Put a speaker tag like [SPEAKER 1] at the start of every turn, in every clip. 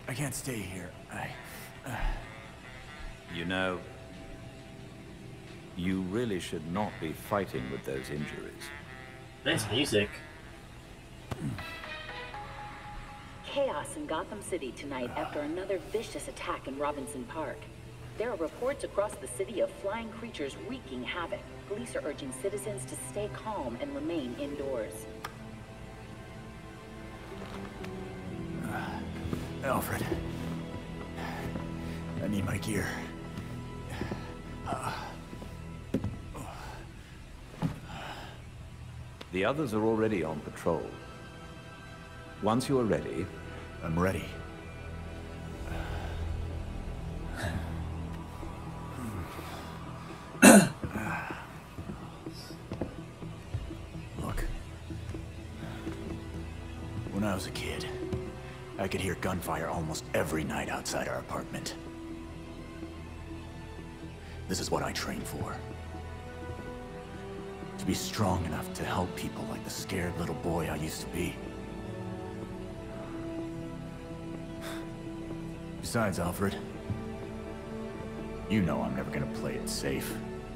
[SPEAKER 1] I can't stay here.
[SPEAKER 2] You know, you really should not be fighting with those injuries.
[SPEAKER 3] Nice music.
[SPEAKER 4] Chaos in Gotham City tonight after another vicious attack in Robinson Park. There are reports across the city of flying creatures wreaking havoc. Police are urging citizens to stay calm and remain indoors.
[SPEAKER 1] Alfred. I need my gear.
[SPEAKER 2] The others are already on patrol. Once you are ready...
[SPEAKER 1] I'm ready. Look. When I was a kid, I could hear gunfire almost every night outside our apartment. This is what I trained for. To be strong enough to help people like the scared little boy I used to be. Besides, Alfred, you know I'm never gonna play it safe.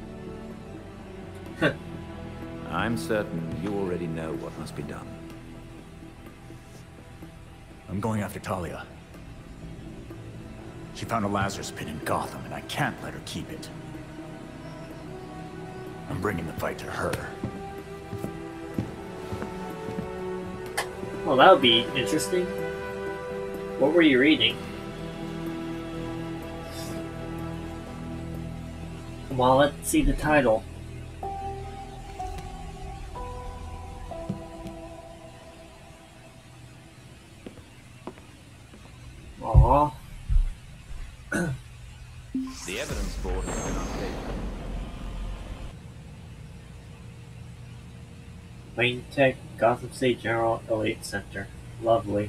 [SPEAKER 2] I'm certain you already know what must be done.
[SPEAKER 1] I'm going after Talia. She found a Lazarus pit in Gotham, and I can't let her keep it. I'm bringing the fight to her.
[SPEAKER 3] Well, that would be interesting. What were you reading? Well, let's see the title. Aww.
[SPEAKER 2] The evidence board has been updated.
[SPEAKER 3] Wayne Tech, Gotham City General Elite Center. Lovely.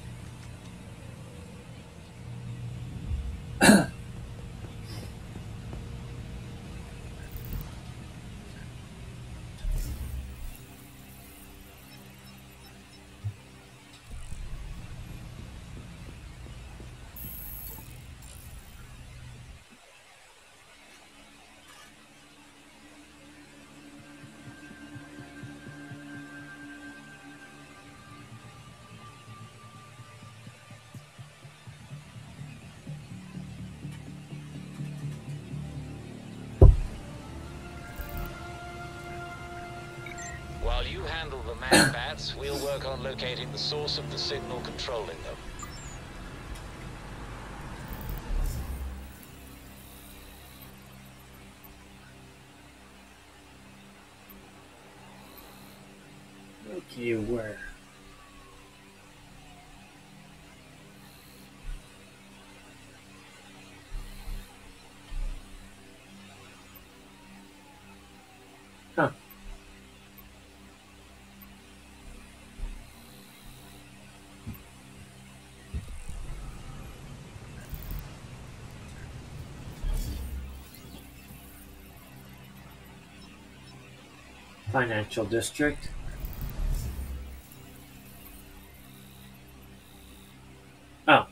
[SPEAKER 5] While you handle the man-bats, we'll work on locating the source of the signal controlling them.
[SPEAKER 3] Okay, where? Huh. Financial district. Oh.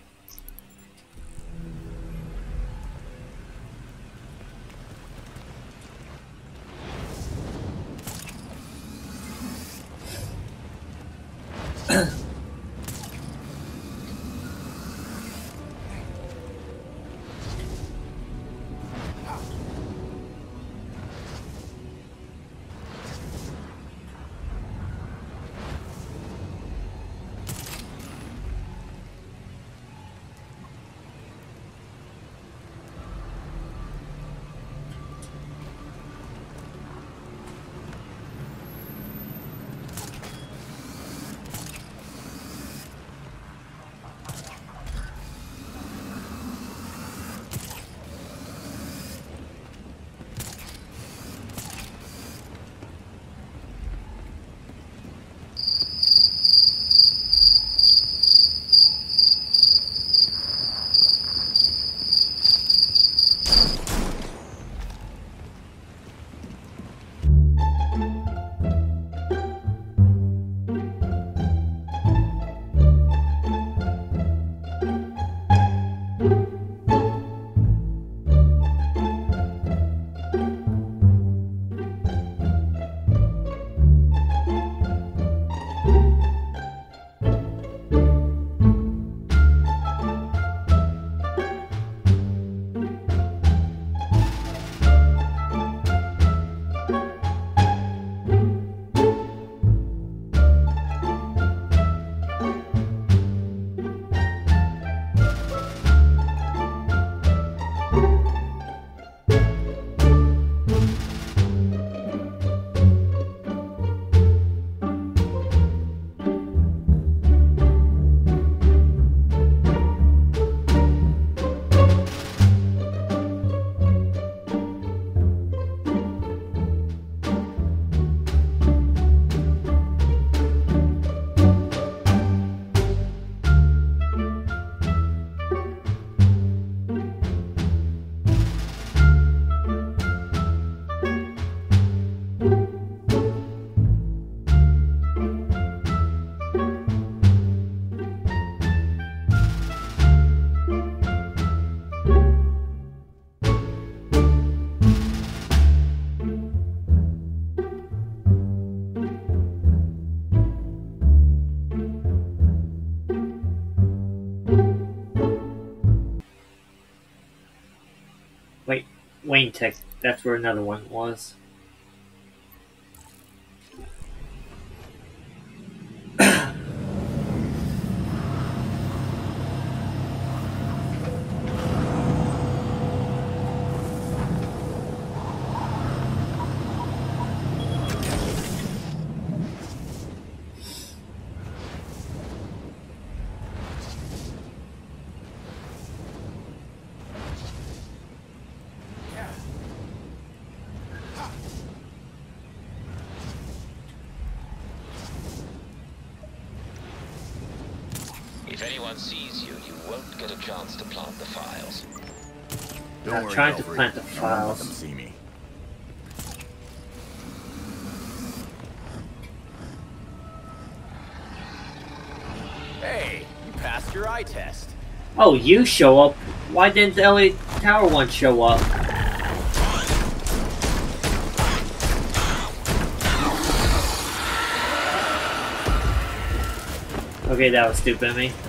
[SPEAKER 3] Wayne Tech. That's where another one was.
[SPEAKER 5] If anyone sees you, you won't get a chance to plant the files.
[SPEAKER 1] Don't
[SPEAKER 3] I'm
[SPEAKER 1] worry,
[SPEAKER 3] trying to
[SPEAKER 1] Alfred.
[SPEAKER 3] plant the
[SPEAKER 1] I won't let
[SPEAKER 3] files.
[SPEAKER 1] them see me. Hey, you passed your eye test.
[SPEAKER 3] Oh, you show up. Why didn't the LA Tower one show up? Okay, that was stupid of me.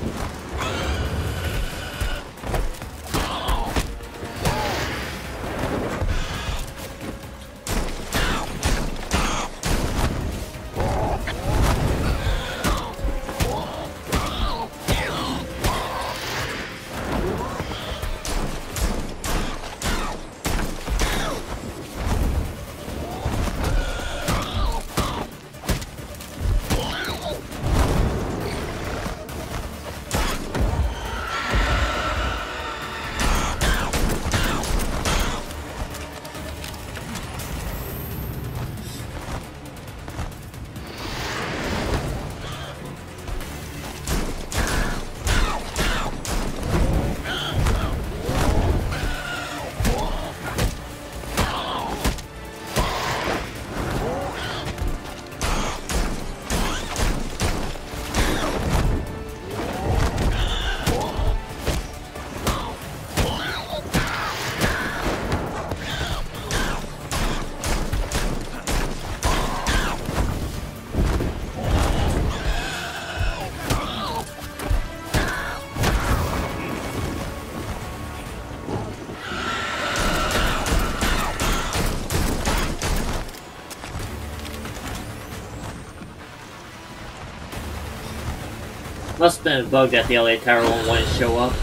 [SPEAKER 3] Must have been a bug that the LA Tower one wouldn't show up.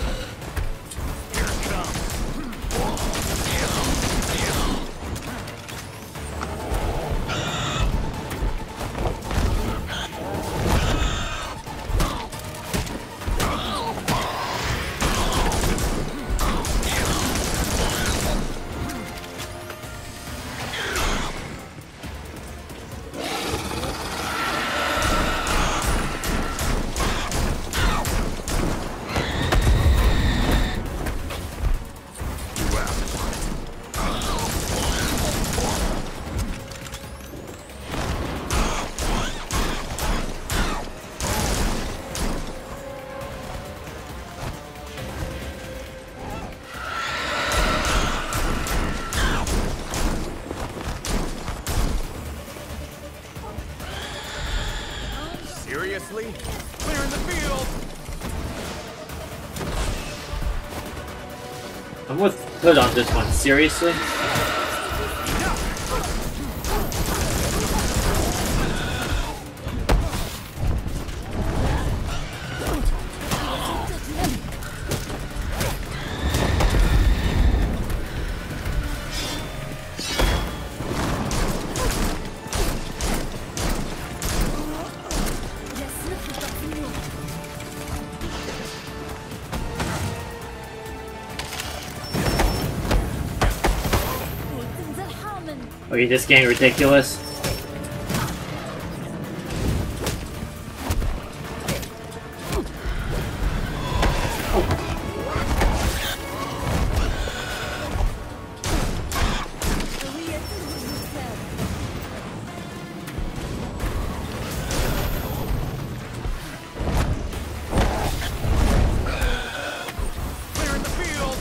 [SPEAKER 1] Seriously? Clearing the field!
[SPEAKER 3] I'm with Hood on this one. Seriously? Okay, this getting ridiculous.
[SPEAKER 1] Clearing the field!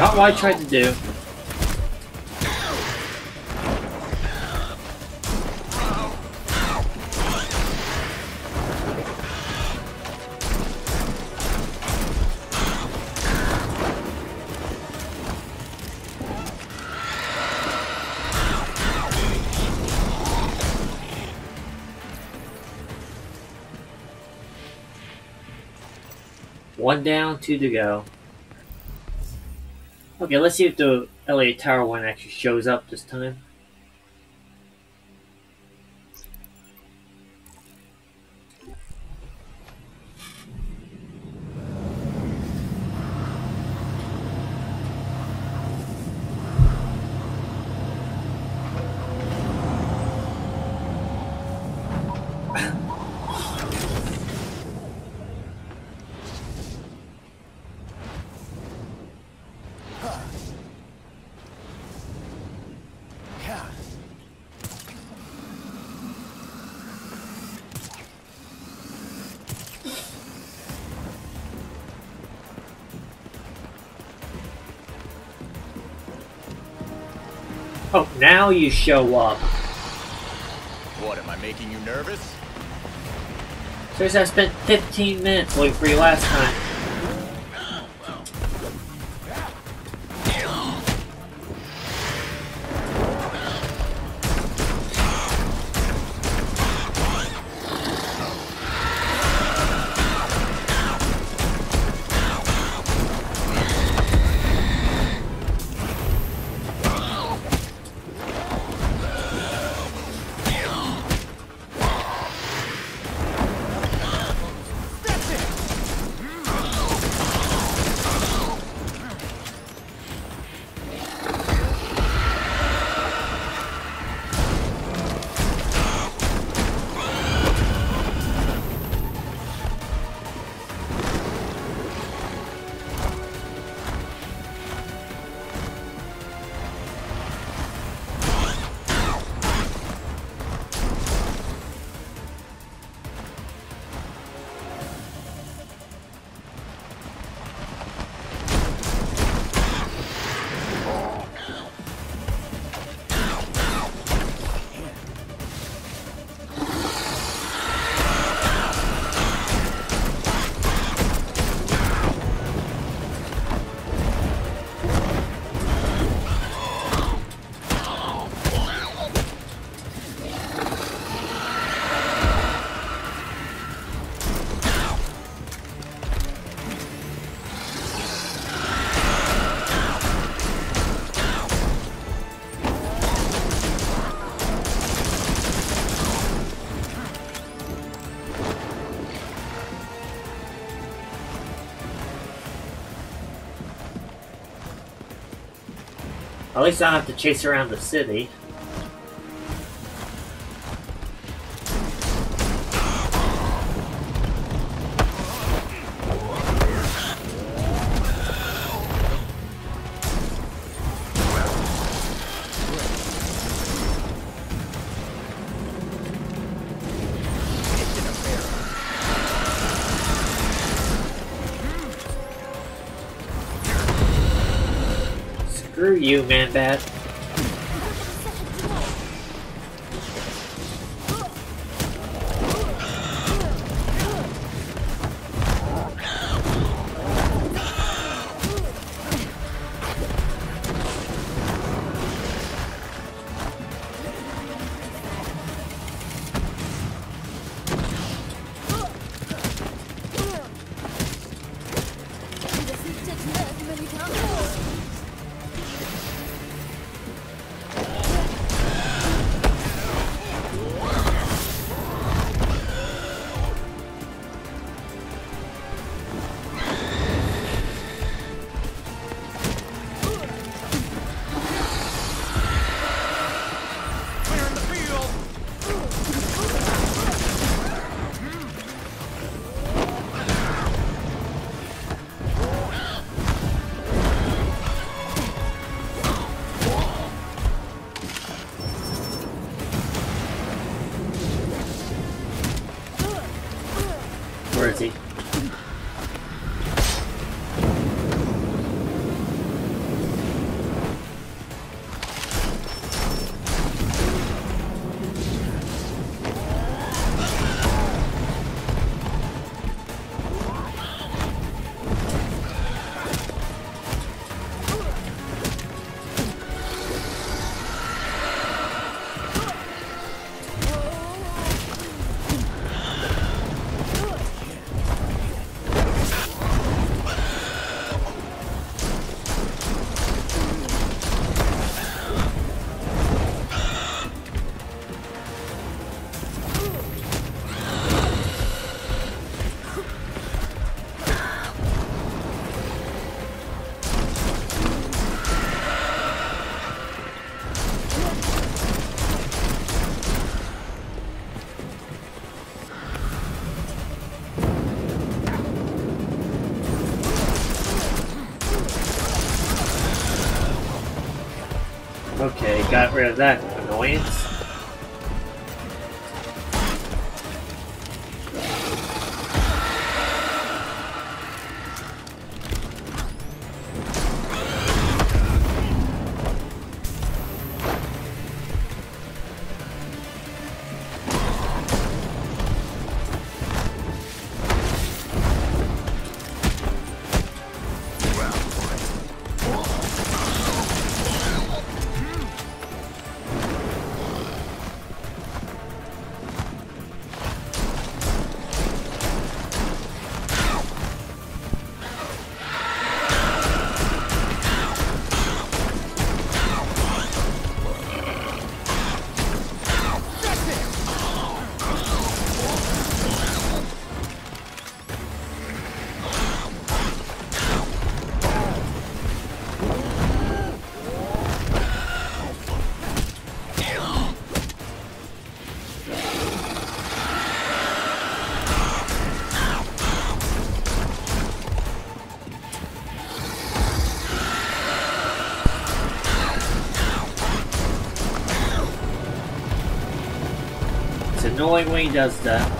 [SPEAKER 3] Not what I tried to do. One down, two to go. Okay, let's see if the LA Tower one actually shows up this time. Oh, now you show up.
[SPEAKER 1] What, am I making you nervous?
[SPEAKER 3] Seriously, I spent 15 minutes looking for you last time. At least I don't have to chase around the city. Screw you, Man-Bat. Where is he? got rid of that annoyance. It's annoying when he does that.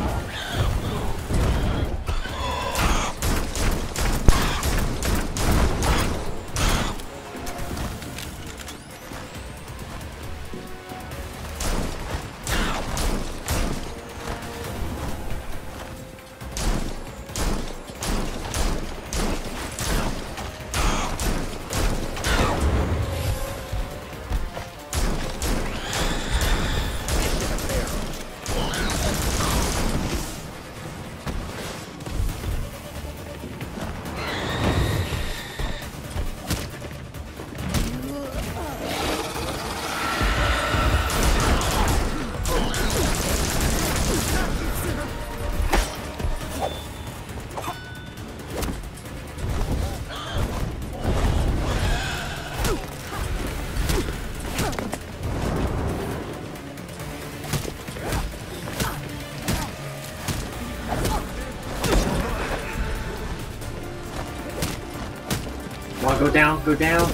[SPEAKER 3] Wanna go down? Go down.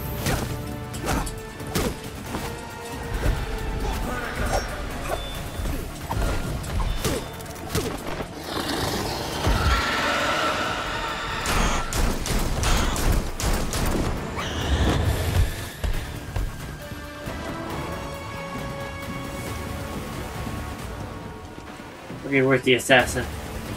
[SPEAKER 3] Okay, where's the assassin?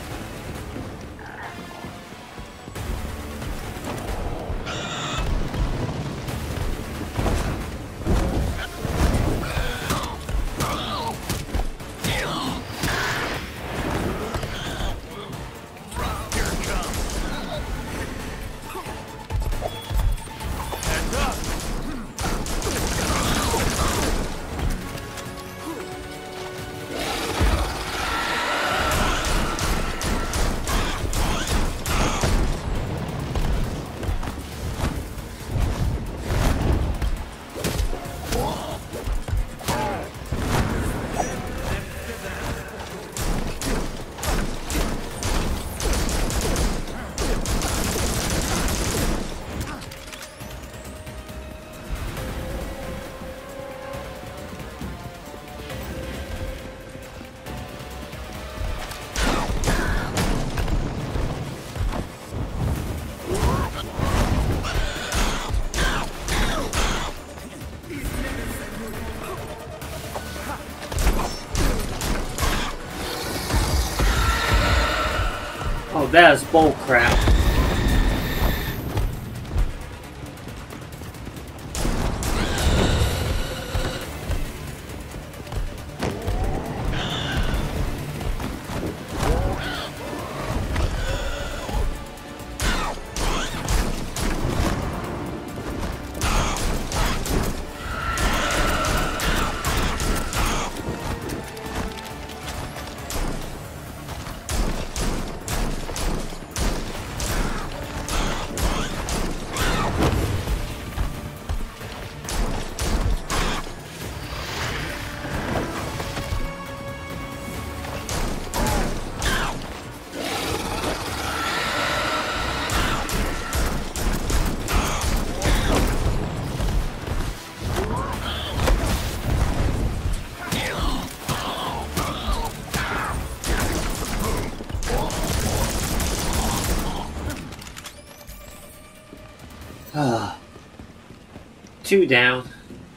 [SPEAKER 3] Oh, that is bull crap. 2 down.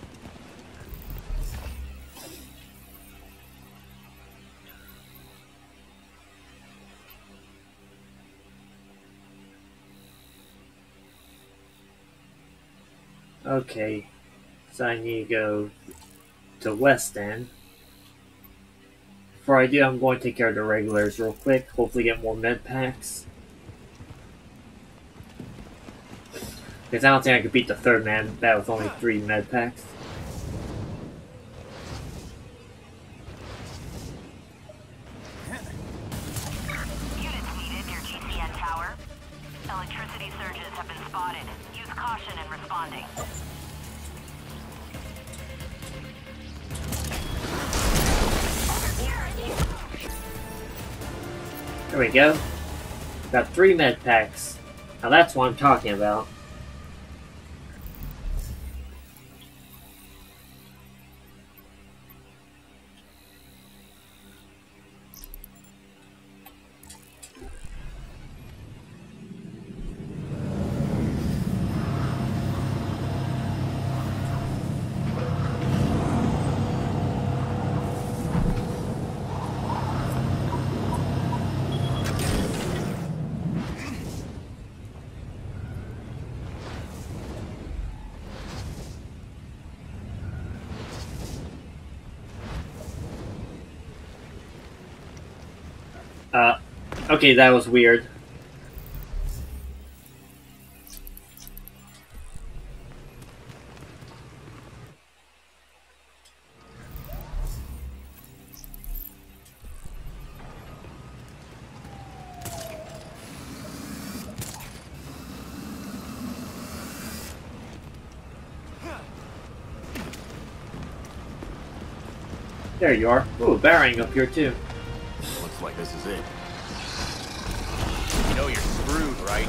[SPEAKER 3] Okay, so I need to go to West End. Before I do, I'm going to take care of the regulars real quick. Hopefully get more med packs. Because I don't think I could beat the third man bat with only 3 med packs.
[SPEAKER 6] Units needed near GCN Tower. Electricity surges have been spotted. Use caution in responding.
[SPEAKER 3] There we go. Got 3 med packs. Now that's what I'm talking about. Okay, that was weird. There you are. Ooh, Barring up here too.
[SPEAKER 1] Looks like this is it. You know you're screwed, right?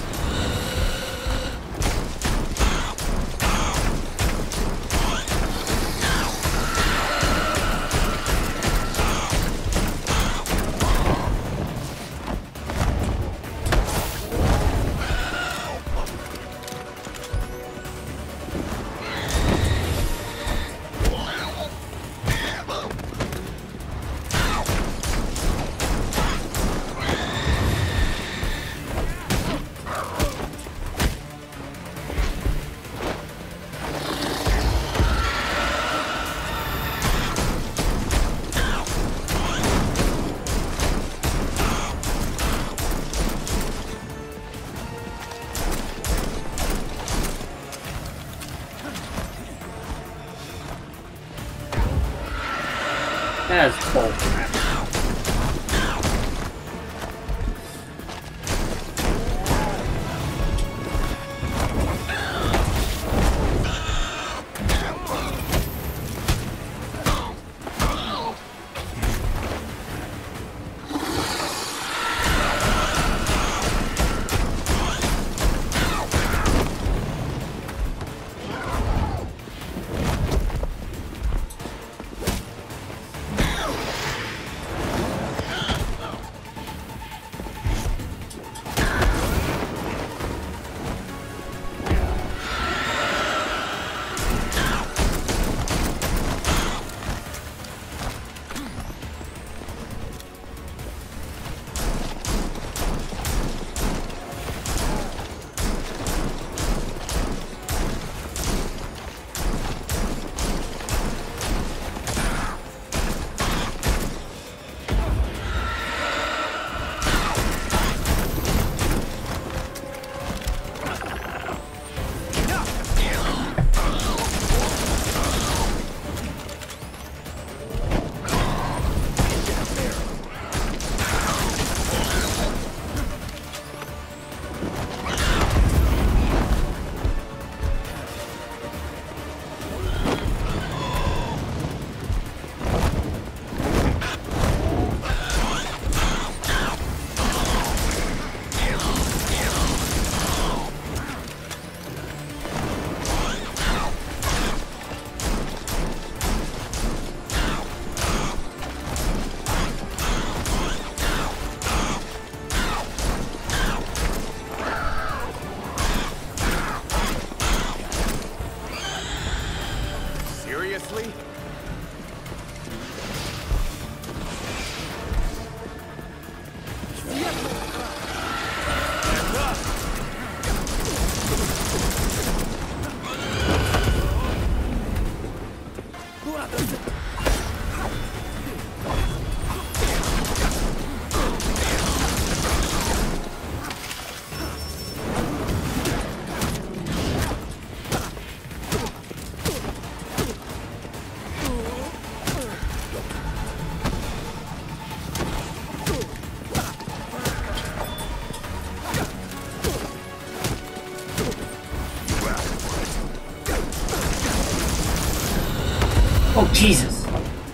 [SPEAKER 3] Jesus!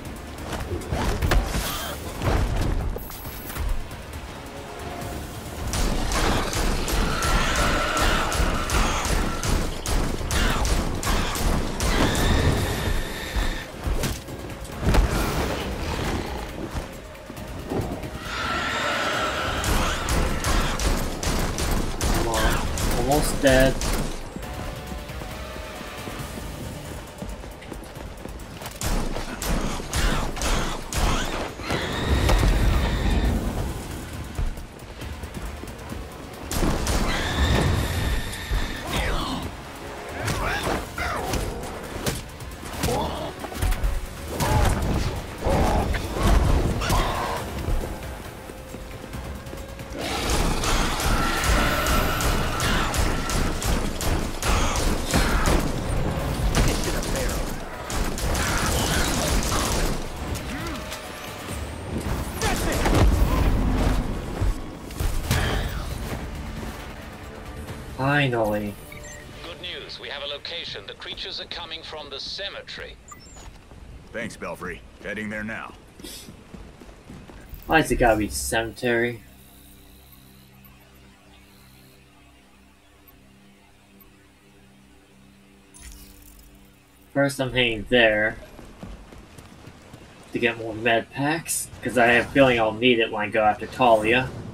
[SPEAKER 3] Come on, almost dead. Finally.
[SPEAKER 5] Good news. We have a location. The creatures are coming from the cemetery.
[SPEAKER 1] Thanks, Belfry. Heading there now.
[SPEAKER 3] Why's it gotta be cemetery? First I'm heading there to get more med packs, because I have a feeling I'll need it when I go after Talia.